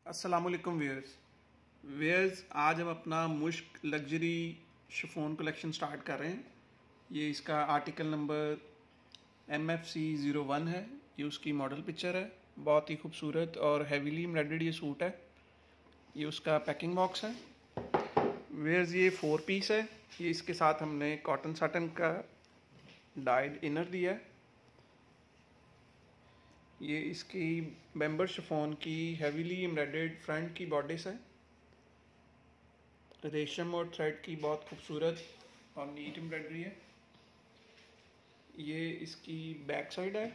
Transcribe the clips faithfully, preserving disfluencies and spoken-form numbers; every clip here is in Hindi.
अस्सलामुअलैकुम व्यूअर्स व्यूअर्स आज हम अपना मुश्क लग्जरी शिफॉन कलेक्शन स्टार्ट कर रहे हैं। ये इसका article number M F C zero one है। ये उसकी मॉडल पिक्चर है। बहुत ही खूबसूरत और हैवीली एम्ब्रॉयडर्ड ये सूट है। ये उसका पैकिंग बॉक्स है। व्यूअर्स ये फोर पीस है। ये इसके साथ हमने कॉटन साटन का डाइड इनर दिया है। ये इसकी मेंबर शिफॉन की हैवीली एम्ब्रॉयडर्ड फ्रंट की बॉडिस है। रेशम और थ्रेड की बहुत खूबसूरत और नीट एम्ब्रॉयडरी है। ये इसकी बैक साइड है।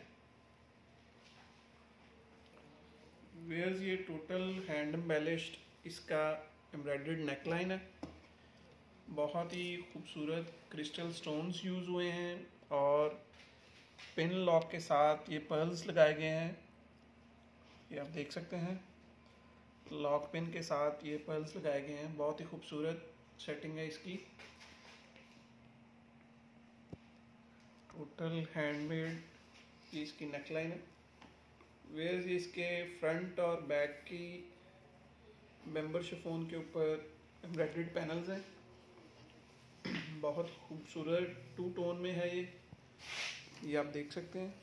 वेयर्स ये टोटल हैंड एम्बेलिश्ड इसका एम्ब्रॉयडर्ड नेकलाइन है। बहुत ही खूबसूरत क्रिस्टल स्टोन्स यूज़ हुए हैं और पिन लॉक के साथ ये पर्ल्स लगाए गए हैं। ये आप देख सकते हैं, लॉक पिन के साथ ये पर्ल्स लगाए गए हैं। बहुत ही खूबसूरत सेटिंग है इसकी। टोटल हैंडमेड इसकी नेकलाइन है। वेयर इसके फ्रंट और बैक की मेंबर शिफॉन के ऊपर एम्ब्रॉयडर्ड पैनल्स हैं। बहुत खूबसूरत टू टोन में है ये ये आप देख सकते हैं।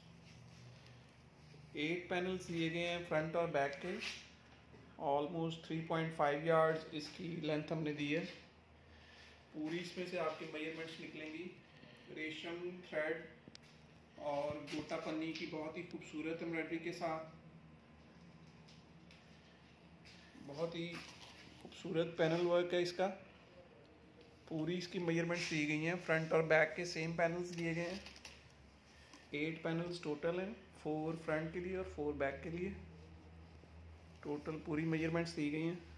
एट पैनल्स दिए गए हैं फ्रंट और बैक के। Almost three point five yards इसकी लेंथ हमने दी है। पूरी इसमें से आपके मेजरमेंट्स निकलेंगी। रेशम थ्रेड और गोटा पन्नी की बहुत ही खूबसूरत एम्ब्रॉयडरी के साथ बहुत ही खूबसूरत पैनल वर्क है इसका। पूरी इसकी मेजरमेंट्स दी गई हैं। फ्रंट और बैक के सेम पैनल्स दिए गए हैं। एट पैनल्स टोटल हैं, फोर फ्रंट के लिए और फोर बैक के लिए। टोटल पूरी मेजरमेंट्स दी गई हैं।